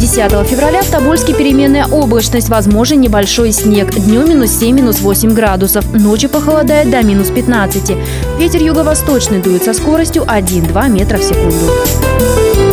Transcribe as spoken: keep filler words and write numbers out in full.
десятого февраля в Тобольске переменная облачность, возможен небольшой снег. Днем минус семь, минус восемь градусов. Ночью похолодает до минус пятнадцати. Ветер юго-восточный дует со скоростью один-два метра в секунду.